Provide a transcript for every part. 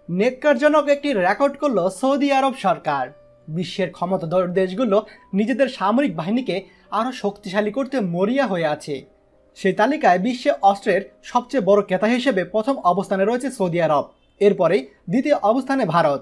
নেক্কারজনক একটি রেকর্ড করল সৌদি আরব সরকার। বিশ্বের ক্ষমতাধর দেশগুলো নিজেদের সামরিক বাহিনীকে আরও শক্তিশালী করতে মরিয়া হয়ে আছে। সেই তালিকায় বিশ্বে অস্ত্রের সবচেয়ে বড় ক্রেতা হিসেবে প্রথম অবস্থানে রয়েছে সৌদি আরব। এরপরে দ্বিতীয় অবস্থানে Bharat.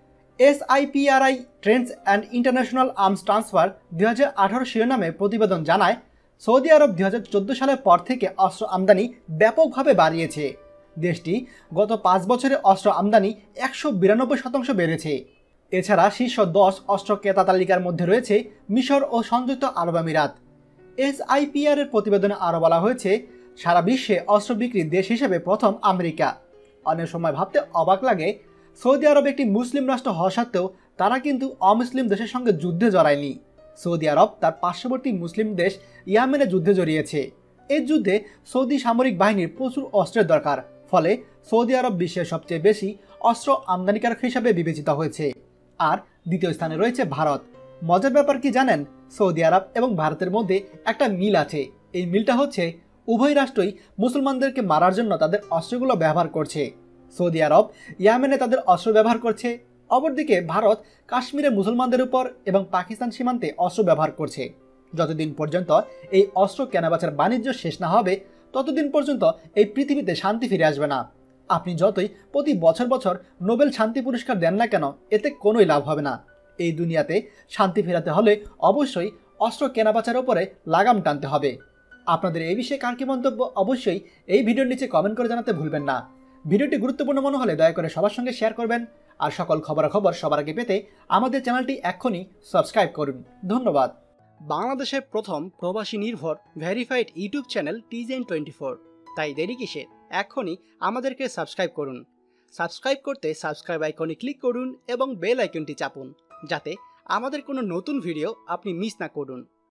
SIPRI trends and international arms transfer 2018 শিরোনামে প্রতিবেদন জানায়, সৌদি আরব 2014 সালের পর থেকে অস্ত্র আমদানি ব্যাপকভাবে বাড়িয়েছে। দেশটি গত 5 বছরে অস্ত্র আমদানি 192% বেড়েছে। এছাড়া শীর্ষ 10 অস্ত্র ক্রেতা তালিকার মধ্যে রয়েছে মিশর ও সংযুক্ত আরব আমিরাত। SIPR এর প্রতিবেদনে আরও বলা হয়েছে, সারা বিশ্বে অস্ত্র বিক্রির দেশ হিসেবে প্রথম আমেরিকা। অনেক সময় ভাবতে অবাক লাগে, সৌদি আরব একটি মুসলিম রাষ্ট্র হওয়া সত্ত্বেও তারা কিন্তু অমুসলিম দেশের সঙ্গে যুদ্ধে জড়ায়নি। সৌদি আরব তার পার্শ্ববর্তী মুসলিম দেশ ইয়েমেনে যুদ্ধে জড়িয়েছে। এই যুদ্ধে সৌদি সামরিক বাহিনীর প্রচুর অস্ত্রের দরকার, ফলে সৌদি আরব বিশ্বের সবচেয়ে বেশি অস্ত্র আমদানিকারক হিসাবে বিবেচিত হয়েছে। আর দ্বিতীয় স্থানে রয়েছে ভারত। মজার ব্যাপার কি জানেন, সৌদি আরব এবং ভারতের মধ্যে একটা মিল আছে। এই মিলটা হচ্ছে উভয় রাষ্ট্রই মুসলমানদেরকে মারার জন্য তাদের অস্ত্রগুলো ব্যবহার করছে। সৌদি আরব ইয়েমেনে তাদের অস্ত্র ব্যবহার করছে, অপরদিকে ভারত কাশ্মীরে মুসলমানদের উপর এবং পাকিস্তান সীমান্তে অস্ত্র ব্যবহার করছে। যতদিন পর্যন্ত এই অস্ত্র কেনাবেচার বাণিজ্য শেষ না হবে, ততদিন পর্যন্ত এই পৃথিবীতে শান্তি ফিরে আসবে না। আপনি যতই প্রতি বছর বছর নোবেল শান্তি পুরস্কার দেন না কেন, এতে কোনোই লাভ হবে না। এই দুনিয়াতে শান্তি ফেরাতে হলে অবশ্যই অস্ত্র কেনাবেচার উপরে লাগাম টানতে হবে। আপনাদের এই বিষয়ে কার কি মন্তব্য অবশ্যই এই ভিডিওর নিচে কমেন্ট করে জানাতে ভুলবেন না। ভিডিওটি গুরুত্বপূর্ণ মনে হলে দয়া করে সবার সঙ্গে শেয়ার করবেন। আর সকল খবরাখবর সবার আগে পেতে আমাদের চ্যানেলটি এক্ষুনি সাবস্ক্রাইব করুন। ধন্যবাদ। বাংলাদেশের প্রথম প্রবাসী নির্ভর ভেরিফাইড ইউটিউব চ্যানেল TJN24। তাই দেরি কিসের, এক্ষুনি আমাদেরকে সাবস্ক্রাইব করুন। সাবস্ক্রাইব করতে সাবস্ক্রাইব আইকনে ক্লিক করুন এবং বেল আইকনটি চাপুন, যাতে আমাদের কোনো নতুন ভিডিও আপনি মিস না করুন।